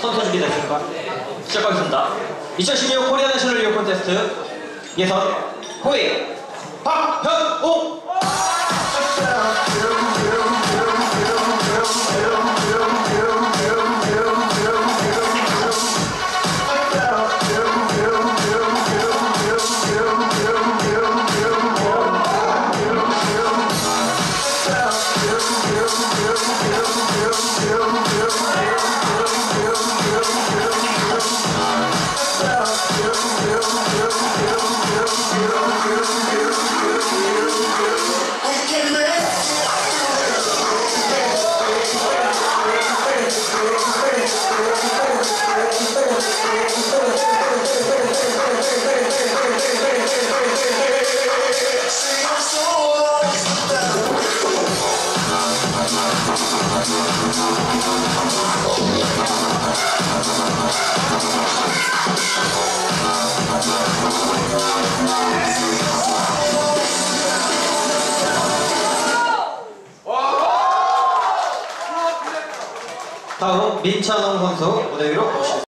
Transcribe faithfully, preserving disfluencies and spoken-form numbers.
선수 준비됐습니까? 시작하겠습니다. 이천십육 코리아 내셔널 리오 콘테스트 예선 호이 박현웅. 다음 민찬홍 선수 무대 위로 오시겠습니다.